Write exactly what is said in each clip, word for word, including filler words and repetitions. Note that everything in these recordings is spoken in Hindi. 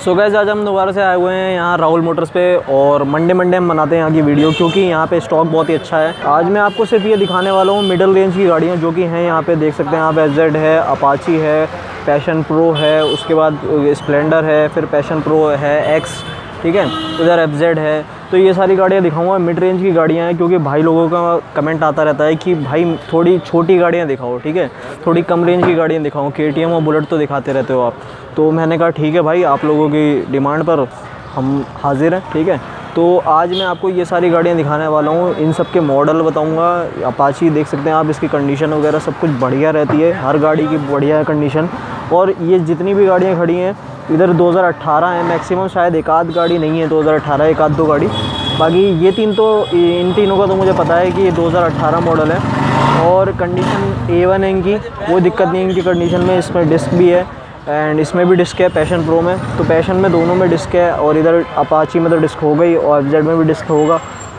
सो गाइस आज हम दोबारा से आए हुए हैं यहाँ राहुल मोटर्स पे और मंडे मंडे हम बनाते हैं यहाँ की वीडियो क्योंकि यहाँ पे स्टॉक बहुत ही अच्छा है। आज मैं आपको सिर्फ ये दिखाने वाला हूँ मिडिल रेंज की गाड़ियाँ जो कि हैं यहाँ पे देख सकते हैं। यहाँ पे एस जेड है, अपाची है, पैशन प्रो है, उसके बाद स्प्लेंडर है, फिर पैशन प्रो है एक्स, ठीक है, उधर एफ जेड है। तो ये सारी गाड़ियाँ दिखाऊंगा, मिड रेंज की गाड़ियाँ हैं क्योंकि भाई लोगों का कमेंट आता रहता है कि भाई थोड़ी छोटी गाड़ियाँ दिखाओ, ठीक है, थोड़ी कम रेंज की गाड़ियाँ दिखाओ, के टी एम और बुलेट तो दिखाते रहते हो आप। तो मैंने कहा ठीक है भाई, आप लोगों की डिमांड पर हम हाजिर हैं, ठीक है। तो आज मैं आपको ये सारी गाड़ियाँ दिखाने वाला हूँ, इन सब के मॉडल बताऊँगा। अपाची देख सकते हैं आप, इसकी कंडीशन वगैरह सब कुछ बढ़िया रहती है, हर गाड़ी की बढ़िया है कंडीशन। और ये जितनी भी गाड़ियाँ खड़ी हैं इधर दो हज़ार अठारह है मैक्सिमम, शायद एक आध गाड़ी नहीं है दो हज़ार अठारह, एक आध दो गाड़ी। बाकी ये तीन तो इन तीनों का तो मुझे पता है कि ये दो हज़ार अठारह मॉडल है और कंडीशन ए वन है इनकी, कोई दिक्कत नहीं है इनकी कंडीशन में। इसमें डिस्क भी है एंड इसमें भी डिस्क है पैशन प्रो में, तो पैशन में दोनों में डिस्क है और इधर अपाची में तो डिस्क हो गई और एफ जेड में भी डिस्क होगा।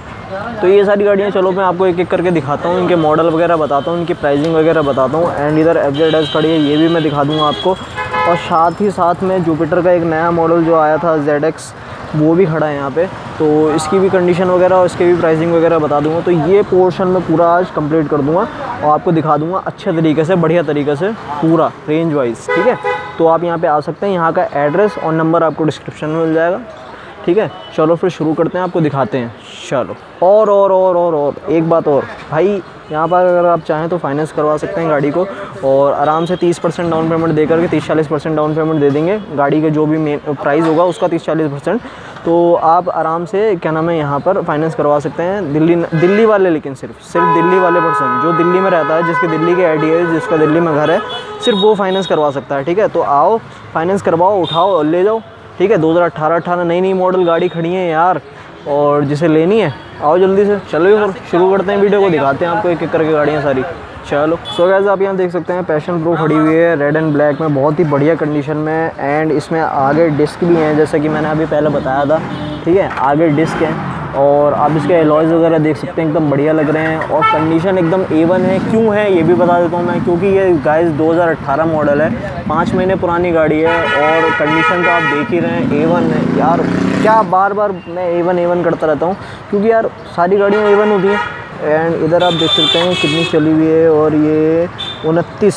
तो ये सारी गाड़ियाँ चलो मैं आपको एक एक करके दिखाता हूँ, इनके मॉडल वगैरह बताता हूँ, इनकी प्राइसिंग वगैरह बताता हूँ। एंड इधर एफ जेड एस खड़ी है, ये भी मैं दिखा दूँगा आपको। और साथ ही साथ में जुपिटर का एक नया मॉडल जो आया था जेड एक्स, वो भी खड़ा है यहाँ पे, तो इसकी भी कंडीशन वगैरह और इसकी भी प्राइसिंग वगैरह बता दूँगा। तो ये पोर्शन मैं पूरा आज कंप्लीट कर दूँगा और आपको दिखा दूँगा अच्छे तरीके से, बढ़िया तरीके से, पूरा रेंज वाइज, ठीक है। तो आप यहाँ पे आ सकते हैं, यहाँ का एड्रेस और नंबर आपको डिस्क्रिप्शन में मिल जाएगा, ठीक है। चलो फिर शुरू करते हैं, आपको दिखाते हैं। चलो और और और और और एक बात और भाई, यहाँ पर अगर आप चाहें तो फाइनेंस करवा सकते हैं गाड़ी को और आराम से तीस परसेंट डाउन पेमेंट दे करके तीस चालीस परसेंट डाउन पेमेंट दे देंगे। गाड़ी के जो भी मेन प्राइस होगा उसका तीस चालीस परसेंट, तो आप आराम से क्या नाम है यहाँ पर फाइनेंस करवा सकते हैं। दिल्ली दिल्ली वाले, लेकिन सिर्फ सिर्फ दिल्ली वाले पर्सन जो दिल्ली में रहता है, जिसके दिल्ली के आई डी है, जिसका दिल्ली में घर है, सिर्फ वो फाइनेंस करवा सकता है, ठीक है। तो आओ फाइनेंस करवाओ, उठाओ और ले जाओ, ठीक है। दो हज़ार अठारह अठारह नई नई मॉडल गाड़ी खड़ी है यार, और जिसे लेनी है आओ जल्दी से। चलो फिर शुरू करते हैं वीडियो को, दिखाते हैं आपको एक एक करके गाड़ियाँ सारी। चलो सो गाइस आप यहाँ देख सकते हैं पैशन प्रो खड़ी हुई है रेड एंड ब्लैक में, बहुत ही बढ़िया कंडीशन में। एंड इसमें आगे डिस्क भी हैं जैसा कि मैंने अभी पहले बताया था, ठीक है, आगे डिस्क हैं और आप इसके एलॉयज़ वगैरह देख सकते हैं, एकदम बढ़िया लग रहे हैं और कंडीशन एकदम ए वन है। क्यों है ये भी बता देता हूँ मैं, क्योंकि ये गाइस दो हज़ार अठारह मॉडल है, पाँच महीने पुरानी गाड़ी है और कंडीशन तो आप देख ही रहे हैं ए वन है यार। क्या बार बार मैं ए वन ए वन करता रहता हूँ क्योंकि यार सारी गाड़ियाँ ए वन होती हैं। एंड इधर आप देख सकते हैं कितनी चली हुई है, और ये उनतीस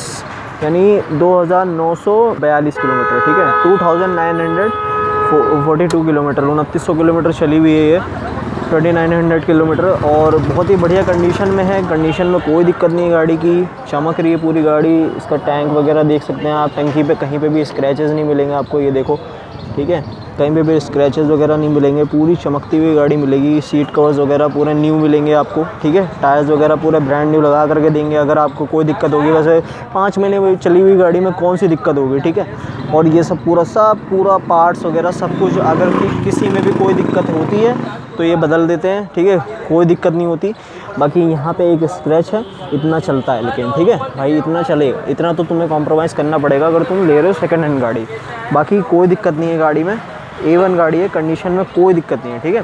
यानी दो हज़ार नौ सौ बयालीस किलोमीटर, ठीक है, two thousand nine hundred forty two kilometre, उनतीस सौ किलोमीटर चली हुई है ये, ट्वेंटी नाइन हंड्रेड किलोमीटर, और बहुत ही बढ़िया कंडीशन में है। कंडीशन में कोई दिक्कत नहीं है गाड़ी की, चमक रही है पूरी गाड़ी। इसका टैंक वगैरह देख सकते हैं आप, टंकी पे कहीं पे भी स्क्रैचेस नहीं मिलेंगे आपको, ये देखो, ठीक है, कहीं पे भी स्क्रैचेस वगैरह नहीं मिलेंगे, पूरी चमकती हुई गाड़ी मिलेगी। सीट कवर्स वगैरह पूरे न्यू मिलेंगे आपको, ठीक है, टायर्स वगैरह पूरे ब्रांड न्यू लगा करके देंगे। अगर आपको कोई दिक्कत होगी, वैसे पाँच महीने चली हुई गाड़ी में कौन सी दिक्कत होगी, ठीक है। और ये सब पूरा सब पूरा पार्ट्स वगैरह सब कुछ, अगर कि, किसी में भी कोई दिक्कत होती है तो ये बदल देते हैं, ठीक है, कोई दिक्कत नहीं होती। बाकी यहाँ पे एक स्क्रैच है, इतना चलता है लेकिन, ठीक है भाई, इतना चलेगा, इतना तो तुम्हें कॉम्प्रोमाइज़ करना पड़ेगा अगर तुम ले रहे हो सेकंड हैंड गाड़ी। बाकी कोई दिक्कत नहीं है गाड़ी में, ए वन गाड़ी है, कंडीशन में कोई दिक्कत नहीं है, ठीक है।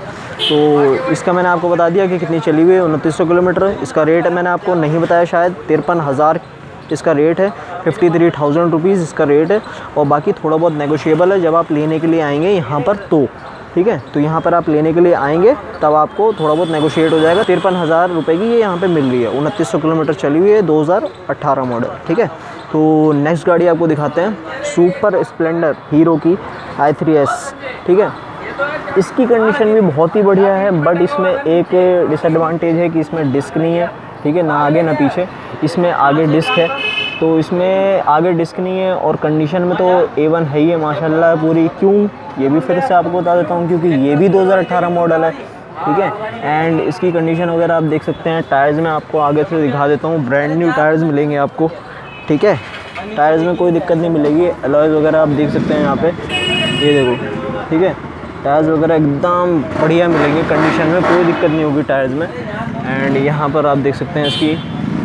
तो इसका मैंने आपको बता दिया कि कितनी चली हुई है, उनतीस सौ किलोमीटर। इसका रेट मैंने आपको नहीं बताया शायद, तिरपन हज़ार इसका रेट है, फिफ्टी थ्री थाउजेंड रुपीज़ इसका रेट है। और बाकी थोड़ा बहुत नेगोशिएबल है जब आप लेने के लिए आएंगे यहाँ पर, तो ठीक है, तो यहाँ पर आप लेने के लिए आएंगे तब आपको थोड़ा बहुत नेगोशिएट हो जाएगा। तिरपन हज़ार रुपये की ये यहाँ पे मिल रही है, उनतीस सौ किलोमीटर चली हुई है, दो हज़ार अठारह मॉडल, ठीक है। तो नेक्स्ट गाड़ी आपको दिखाते हैं, सुपर स्प्लेंडर हीरो की आई थ्री एस, ठीक है। इसकी कंडीशन भी बहुत ही बढ़िया है, बट इसमें एक डिसएडवांटेज है कि इसमें डिस्क नहीं है, ठीक है, ना आगे ना पीछे, इसमें आगे डिस्क है। तो इसमें आगे डिस्क नहीं है और कंडीशन में तो ए वन है ही है माशाल्लाह पूरी। क्यों, ये भी फिर से आपको बता देता हूँ, क्योंकि ये भी दो हज़ार अठारह मॉडल है, ठीक है। एंड इसकी कंडीशन वगैरह आप देख सकते हैं। टायर्स में आपको आगे से दिखा देता हूँ, ब्रांड न्यू टायर्स मिलेंगे आपको, ठीक है, टायर्स में कोई दिक्कत नहीं मिलेगी। अलॉयज़ वगैरह आप देख सकते हैं यहाँ पे, ये देखो, ठीक है, टायर्स वगैरह एकदम बढ़िया मिलेंगे, कंडीशन में कोई दिक्कत नहीं होगी टायर्स में। एंड यहाँ पर आप देख सकते हैं इसकी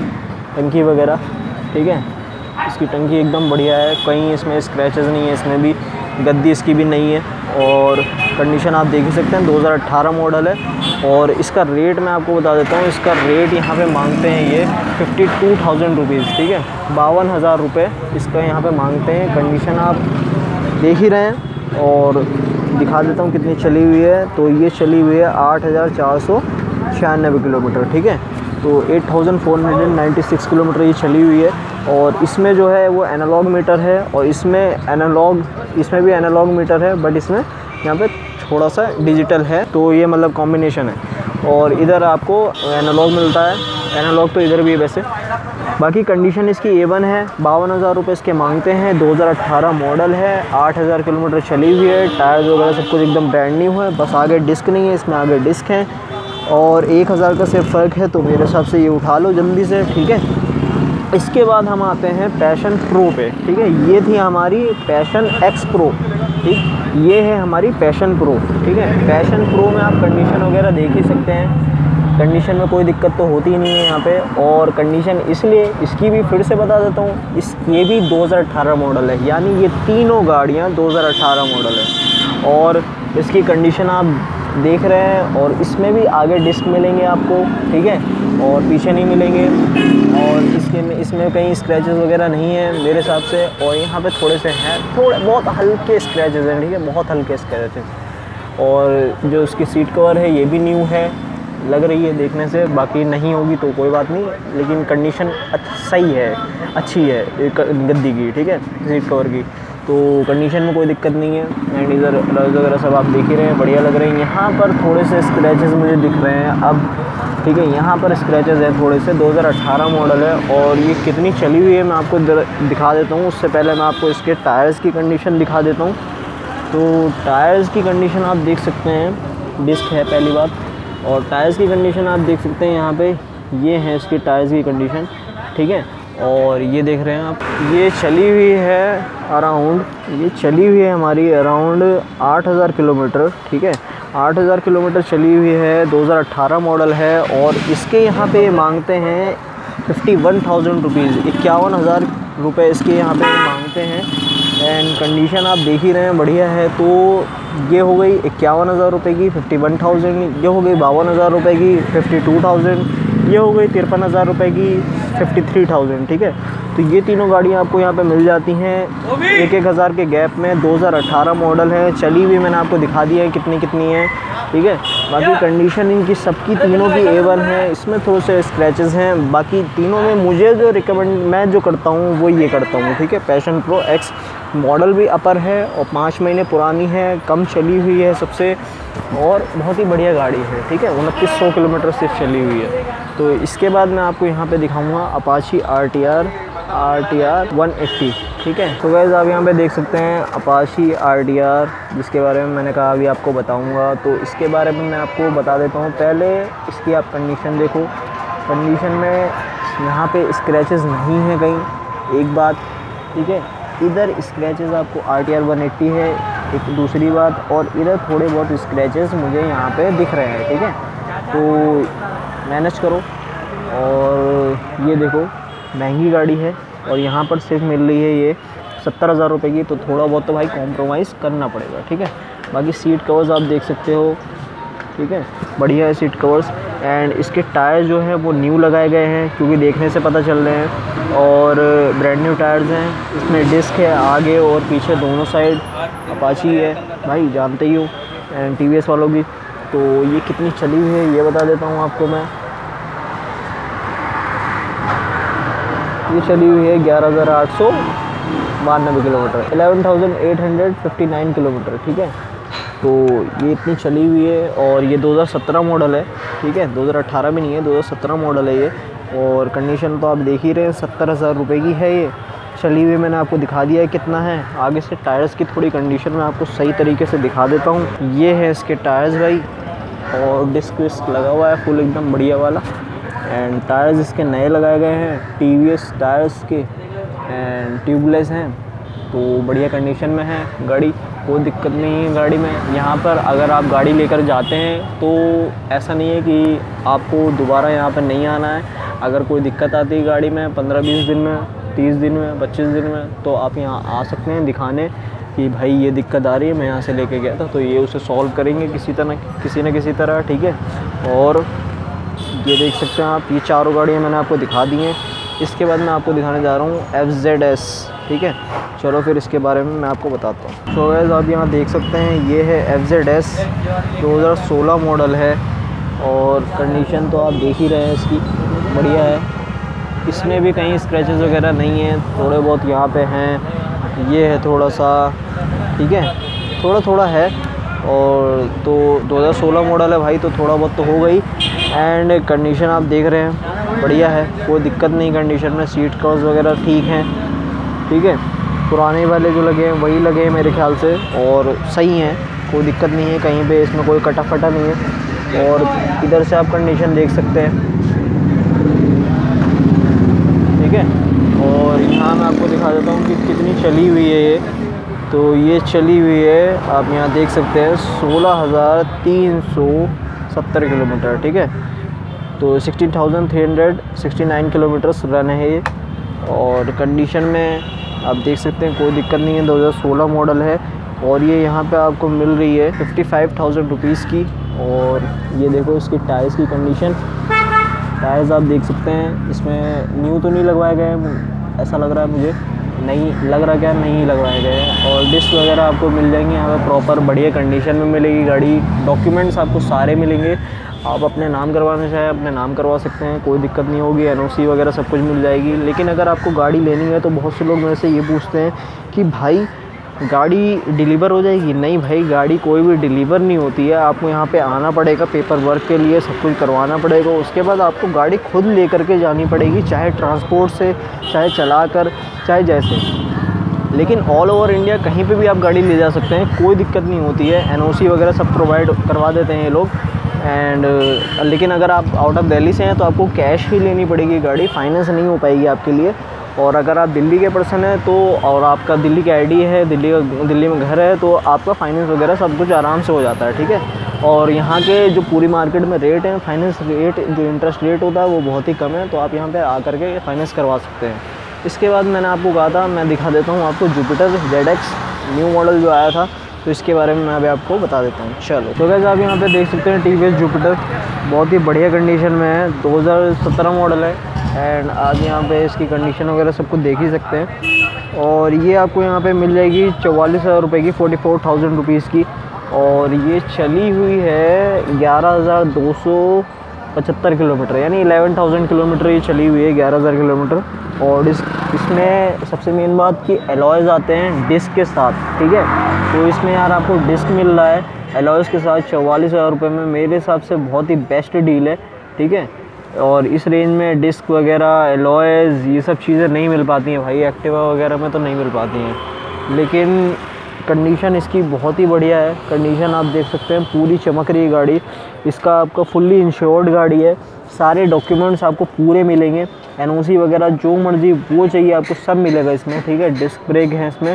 टंकी वगैरह, ठीक है, इसकी टंकी एकदम बढ़िया है, कहीं इसमें स्क्रैचेस नहीं है, इसमें भी गद्दी इसकी भी नहीं है। और कंडीशन आप देख ही सकते हैं, दो हज़ार अठारह मॉडल है। और इसका रेट मैं आपको बता देता हूँ, इसका रेट यहाँ पे मांगते हैं ये फिफ्टी टू थाउजेंड रुपीज़, ठीक है, बावन हज़ार रुपये इसका यहाँ पे मांगते हैं। कंडीशन आप देख ही रहे हैं, और दिखा देता हूँ कितनी चली हुई है। तो ये चली हुई है आठ हज़ार चार सौ छियानवे किलोमीटर, ठीक है। तो eight thousand four hundred ninety six kilometre ये चली हुई है। और इसमें जो है वो एनालॉग मीटर है, और इसमें एनालॉग इसमें भी एनालॉग मीटर है, बट इसमें यहाँ पे थोड़ा सा डिजिटल है, तो ये मतलब कॉम्बिनेशन है। और इधर आपको एनालॉग मिलता है, एनालॉग तो इधर भी है वैसे। बाकी कंडीशन इसकी ए वन है, बावन हज़ार रुपये इसके मांगते हैं, दो हज़ार अठारह मॉडल है, आठ हज़ार किलोमीटर चली हुई है, टायर्स वगैरह सब कुछ एकदम ब्रांड न्यू है, बस आगे डिस्क नहीं है, इसमें आगे डिस्क है और एक हज़ार का सिर्फ फ़र्क है। तो मेरे हिसाब से ये उठा लो जल्दी से, ठीक है। इसके बाद हम आते हैं पैशन प्रो पे, ठीक है। ये थी हमारी पैशन एक्स प्रो, ठीक, ये है हमारी पैशन प्रो, ठीक है। पैशन प्रो में आप कंडीशन वगैरह देख ही सकते हैं, कंडीशन में कोई दिक्कत तो होती ही नहीं है यहाँ पे। और कंडीशन इसलिए इसकी भी फिर से बता देता हूँ, इस ये भी दो हज़ार अठारह मॉडल है, यानी ये तीनों गाड़ियाँ दो हज़ार अठारह मॉडल है। और इसकी कंडीशन आप देख रहे हैं, और इसमें भी आगे डिस्क मिलेंगे आपको, ठीक है, और पीछे नहीं मिलेंगे। और इसके में इसमें कहीं स्क्रैचेस वगैरह नहीं है मेरे हिसाब से, और यहाँ पे थोड़े से हैं, थोड़े बहुत हल्के स्क्रैचेस हैं, ठीक है, बहुत हल्के स्क्रैचेस। और जो उसकी सीट कवर है ये भी न्यू है, लग रही है देखने से, बाकी नहीं होगी तो कोई बात नहीं, लेकिन कंडीशन सही है, अच्छी है गद्दी की, ठीक है, सीट कवर की। तो कंडीशन में कोई दिक्कत नहीं है। एंड इधर रज वगैरह सब आप देख ही रहे हैं, बढ़िया लग रहे हैं। यहाँ पर थोड़े से स्क्रैचेस मुझे दिख रहे हैं अब, ठीक है, यहाँ पर स्क्रैचेस हैं थोड़े से, दो हज़ार अठारह मॉडल है। और ये कितनी चली हुई है मैं आपको दिखा देता हूँ। उससे पहले मैं आपको इसके टायर्स की कंडीशन दिखा देता हूँ। तो टायर्स की कंडीशन आप देख सकते हैं, डिस्क है पहली बात, और टायर्स की कंडीशन आप देख सकते हैं यहाँ पे, ये है इसकी टायर्स की कंडीशन, ठीक है। और ये देख रहे हैं आप, ये चली हुई है अराउंड, ये चली हुई है हमारी अराउंड आठ हज़ार किलोमीटर, ठीक है, आठ हज़ार किलोमीटर चली हुई है, दो हज़ार अठारह मॉडल है। और इसके यहाँ पे मांगते हैं फिफ्टी वन थाउजेंड रुपीज़, इक्यावन हज़ार रुपये इसके यहाँ पे मांगते हैं। एंड कंडीशन आप देख ही रहे हैं, बढ़िया है। तो ये हो गई इक्यावन हज़ार रुपये की फिफ्टी वन थाउजेंड, ये हो गई बावन हज़ार रुपये की फिफ्टी टू थाउजेंड, ये हो गई तिरपन हज़ार रुपये की फिफ्टी थ्री थाउजेंड, ठीक है। तो ये तीनों गाड़ियाँ आपको यहाँ पे मिल जाती हैं एक एक हज़ार के गैप में। दो हज़ार अठारह मॉडल है, चली हुई मैंने आपको दिखा दिया है कितनी कितनी है, ठीक है। बाकी कंडीशन इनकी सबकी तीनों की ए वन है, इसमें थोड़े से स्क्रैचेस हैं। बाकी तीनों में मुझे जो रिकमेंड मैं जो करता हूँ वो ये करता हूँ, ठीक है। पैशन प्रो एक्स मॉडल भी अपर है और पाँच महीने पुरानी है, कम चली हुई है सबसे, और बहुत ही बढ़िया गाड़ी है, ठीक है। उनतीस सौ किलोमीटर सिर्फ चली हुई है। तो इसके बाद मैं आपको यहाँ पे दिखाऊंगा Apache R T R R T R one eighty, ठीक है। तो गाइस आप यहाँ पे देख सकते हैं अपाची आर टी आर, जिसके बारे में मैंने कहा अभी आपको बताऊंगा। तो इसके बारे में मैं आपको बता देता हूँ। पहले इसकी आप कंडीशन देखो, कंडीशन में यहाँ पे स्क्रैचेस नहीं है कहीं, एक बात, ठीक है। इधर स्क्रैचेस आपको R T R one eighty है, एक दूसरी बात, और इधर थोड़े बहुत स्क्रैचेस मुझे यहाँ पे दिख रहे हैं, ठीक है। तो मैनेज करो। और ये देखो महंगी गाड़ी है, और यहाँ पर सिर्फ मिल रही है ये सत्तर हज़ार रुपये की, तो थोड़ा बहुत तो भाई कॉम्प्रोमाइज़ करना पड़ेगा, ठीक है। बाकी सीट कवर्स आप देख सकते हो, ठीक है, बढ़िया है सीट कवर्स। एंड इसके टायर जो हैं वो न्यू लगाए गए हैं, क्योंकि देखने से पता चल रहे हैं, और ब्रांड न्यू टायर्स हैं। इसमें डिस्क है आगे और पीछे दोनों साइड, अपाची है भाई, जानते ही हो, एंड टी वी एस वालों की। तो ये कितनी चली हुई है ये बता देता हूँ आपको मैं। ये चली हुई है ग्यारह हज़ार आठ सौ बानवे kilometre, eleven thousand eight hundred fifty nine kilometre, ठीक है। तो ये इतनी चली हुई है, और ये दो हज़ार सत्रह मॉडल है, ठीक है, दो हज़ार अठारह भी नहीं है, दो हज़ार सत्रह मॉडल है ये। और कंडीशन तो आप देख ही रहे हैं, सत्तर हज़ार रुपये की है ये चली हुई। मैंने आपको दिखा दिया है कितना है। आगे से टायर्स की थोड़ी कंडीशन मैं आपको सही तरीके से दिखा देता हूँ। ये है इसके टायर्स भाई, और डिस्क विस्क लगा हुआ है फुल एकदम बढ़िया वाला। एंड टायर्स इसके नए लगाए गए हैं, टी वी एस टायर्स के, एंड ट्यूबलेस हैं, तो बढ़िया कंडीशन में है गाड़ी, कोई दिक्कत नहीं है गाड़ी में। यहाँ पर अगर आप गाड़ी लेकर जाते हैं तो ऐसा नहीं है कि आपको दोबारा यहाँ पर नहीं आना है। अगर कोई दिक्कत आती है गाड़ी में पंद्रह बीस दिन में, तीस दिन में, पच्चीस दिन में, तो आप यहाँ आ सकते हैं दिखाने कि भाई ये दिक्कत आ रही है, मैं यहाँ से लेके गया था, तो ये उसे सॉल्व करेंगे किसी तरह किसी न किसी तरह, ठीक है। और ये देख सकते हैं आप, ये चारों गाड़ियाँ मैंने आपको दिखा दी हैं। इसके बाद मैं आपको दिखाने जा रहा हूँ एफ जेड एस, ठीक है। चलो फिर इसके बारे में मैं आपको बताता हूँ। सो गाइस आप यहाँ देख सकते हैं ये है एफ जेड एस दो हज़ार सोलह मॉडल है और कंडीशन तो आप देख ही रहे हैं इसकी, बढ़िया है। इसमें भी कहीं स्क्रैचेस वगैरह नहीं है, थोड़े बहुत यहाँ पे हैं, ये है थोड़ा सा, ठीक है, थोड़ा थोड़ा है। और तो दो हज़ार सोलह मॉडल है भाई, तो थोड़ा बहुत तो हो गई। एंड कंडीशन आप देख रहे हैं बढ़िया है, कोई दिक्कत नहीं कंडीशन में। सीट कवर्स वगैरह ठीक हैं, ठीक है। पुराने वाले जो लगे हैं वही लगे हैं मेरे ख्याल से, और सही हैं, कोई दिक्कत नहीं है कहीं पे, इसमें कोई कटा फटा नहीं है। और इधर से आप कंडीशन देख सकते हैं, ठीक है। और यहाँ मैं आपको दिखा देता हूँ कि कितनी चली हुई है ये। तो ये चली हुई है, आप यहाँ देख सकते हैं सोलह हज़ार तीन सौ सत्तर किलोमीटर, ठीक है। तो sixteen thousand three hundred sixty nine kilometres run है ये। और कंडीशन में आप देख सकते हैं कोई दिक्कत नहीं है, दो हज़ार सोलह मॉडल है। और ये यहाँ पे आपको मिल रही है फिफ्टी फाइव थाउजेंड रुपीज़ की। और ये देखो इसकी टायर्स की कंडीशन, टायर्स आप देख सकते हैं, इसमें न्यू तो नहीं लगवाए गए हैं, ऐसा लग रहा है मुझे, नहीं लग रहा क्या, नहीं लगवाए गए हैं। और डिस्क वगैरह आपको मिल जाएंगे यहाँ पे प्रॉपर बढ़िया कंडीशन में मिलेगी गाड़ी। डॉक्यूमेंट्स आपको सारे मिलेंगे, आप अपने नाम करवाना चाहें अपने नाम करवा सकते हैं, कोई दिक्कत नहीं होगी। एन ओ सी वगैरह सब कुछ मिल जाएगी। लेकिन अगर आपको गाड़ी लेनी है तो बहुत से लोग मेरे से ये पूछते हैं कि भाई गाड़ी डिलीवर हो जाएगी। नहीं भाई, गाड़ी कोई भी डिलीवर नहीं होती है, आपको यहाँ पे आना पड़ेगा पेपर वर्क के लिए, सब कुछ करवाना पड़ेगा। उसके बाद आपको गाड़ी खुद ले करके जानी पड़ेगी, चाहे ट्रांसपोर्ट से, चाहे चला कर, चाहे जैसे। लेकिन ऑल ओवर इंडिया कहीं पे भी आप गाड़ी ले जा सकते हैं, कोई दिक्कत नहीं होती है। एन ओ सी वगैरह सब प्रोवाइड करवा देते हैं ये लोग। एंड लेकिन अगर आप आउट ऑफ दिल्ली से हैं तो आपको कैश ही लेनी पड़ेगी गाड़ी, फाइनेंस नहीं हो पाएगी आपके लिए। और अगर आप दिल्ली के पर्सन हैं तो, और आपका दिल्ली की आईडी है, दिल्ली दिल्ली में घर है, तो आपका फाइनेंस वगैरह सब कुछ आराम से हो जाता है, ठीक है। और यहाँ के जो पूरी मार्केट में रेट है, फाइनेंस रेट, जो इंटरेस्ट रेट होता है वो बहुत ही कम है, तो आप यहाँ पे आकर के फाइनेंस करवा सकते हैं। इसके बाद मैंने आपको कहा था, मैं दिखा देता हूँ आपको Jupiter Z X new model जो आया था, तो इसके बारे में मैं अभी आपको बता देता हूँ। चलो तो गाइस आप यहाँ पे देख सकते हैं टी वी एस जुपिटर बहुत ही बढ़िया कंडीशन में है, दो हज़ार सत्रह मॉडल है। एंड आप यहाँ पे इसकी कंडीशन वगैरह सब कुछ देख ही सकते हैं। और ये आपको यहाँ पे मिल जाएगी चौवालीस हज़ार रुपये की, फोर्टी फोर थाउजेंड रुपीज़ की। और ये चली हुई है ग्यारह हज़ार दो सौ पचहत्तर किलोमीटर, यानी इलेवन थाउजेंड किलोमीटर ये चली हुई है, ग्यारह हज़ार किलोमीटर। और इस इसमें सबसे मेन बात कि एलॉयज़ आते हैं डिस्क के साथ, ठीक है। तो इसमें यार आपको डिस्क मिल रहा है एलॉयज़ के साथ चौवालीस हज़ार रुपये में, मेरे हिसाब से बहुत ही बेस्ट डील है, ठीक है। और इस रेंज में डिस्क वगैरह, एलॉयज़, ये सब चीज़ें नहीं मिल पाती हैं भाई, एक्टिवा वगैरह में तो नहीं मिल पाती हैं। लेकिन कंडीशन इसकी बहुत ही बढ़िया है, कंडीशन आप देख सकते हैं पूरी चमक रही है गाड़ी। इसका आपका फुल्ली इंश्योर्ड गाड़ी है, सारे डॉक्यूमेंट्स आपको पूरे मिलेंगे, एन ओ सी वगैरह जो मर्जी वो चाहिए आपको सब मिलेगा इसमें, ठीक है। डिस्क ब्रेक है इसमें,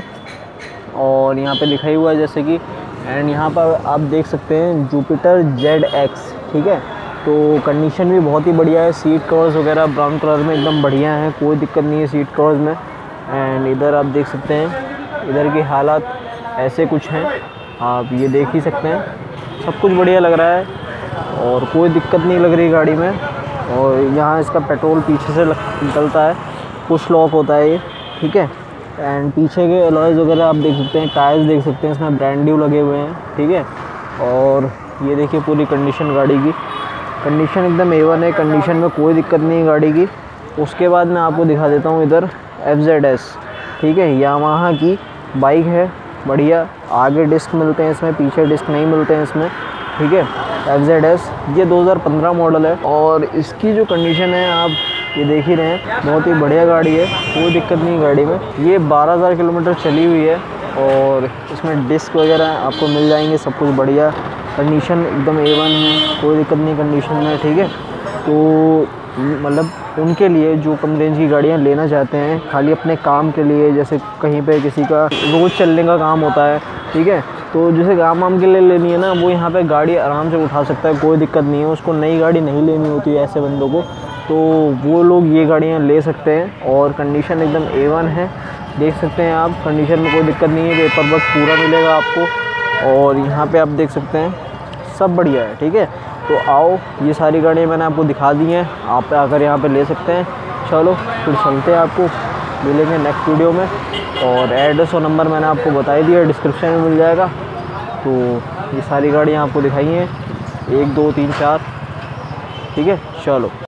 और यहाँ पे लिखा ही हुआ है जैसे कि। एंड यहाँ पर आप देख सकते हैं जुपिटर जेड एक्स, ठीक है। तो कंडीशन भी बहुत ही बढ़िया है, सीट कवर्स वगैरह ब्राउन कलर में एकदम बढ़िया है, कोई दिक्कत नहीं है सीट कवर्स में। एंड इधर आप देख सकते हैं, इधर की हालात ऐसे कुछ हैं, आप ये देख ही सकते हैं, सब कुछ बढ़िया लग रहा है और कोई दिक्कत नहीं लग रही गाड़ी में। और यहाँ इसका पेट्रोल पीछे से निकलता है, पुश लॉक होता है ये, ठीक है। एंड पीछे के अलॉयज़ वगैरह आप देख सकते हैं, टायर्स देख सकते हैं, इसमें ब्रांड न्यू लगे हुए हैं, ठीक है। और ये देखिए पूरी कंडीशन गाड़ी की, कंडीशन एकदम ए वन है, कंडीशन में कोई दिक्कत नहीं है गाड़ी की। उसके बाद मैं आपको दिखा देता हूँ इधर एफ जेड एस, ठीक है, यामाहा की बाइक है, बढ़िया। आगे डिस्क मिलते हैं इसमें, पीछे डिस्क नहीं मिलते हैं इसमें, ठीक है। एफ जेड एस ये दो हज़ार पंद्रह मॉडल है और इसकी जो कंडीशन है आप ये देख ही रहे हैं, बहुत ही बढ़िया गाड़ी है, कोई दिक्कत नहीं गाड़ी में। ये बारह हज़ार किलोमीटर चली हुई है और इसमें डिस्क वगैरह आपको मिल जाएंगे, सब कुछ बढ़िया, कंडीशन एकदम ए वन है, कोई दिक्कत नहीं कंडीशन में, ठीक है। तो मतलब उनके लिए जो कम रेंज की गाड़ियाँ लेना चाहते हैं खाली अपने काम के लिए, जैसे कहीं पे किसी का रोज़ चलने का काम होता है, ठीक है, तो जैसे काम वाम के लिए लेनी है ना, वो यहाँ पे गाड़ी आराम से उठा सकता है, कोई दिक्कत नहीं है। उसको नई गाड़ी नहीं लेनी होती है ऐसे बंदों को, तो वो लोग ये गाड़ियाँ ले सकते हैं। और कंडीशन एकदम ए वन है, देख सकते हैं आप, कंडीशन में कोई दिक्कत नहीं है, पेपर वर्क पूरा मिलेगा आपको। और यहाँ पे आप देख सकते हैं सब बढ़िया है, ठीक है। तो आओ, ये सारी गाड़ियाँ मैंने आपको दिखा दी हैं, आप आकर यहाँ पे ले सकते हैं। चलो फिर चलते हैं आपको मिलेंगे नेक्स्ट वीडियो में। और एड्रेस और नंबर मैंने आपको बता ही दिया, डिस्क्रिप्शन में मिल जाएगा। तो ये सारी गाड़ियाँ आपको दिखाई हैं, एक दो तीन चार, ठीक है। चलो।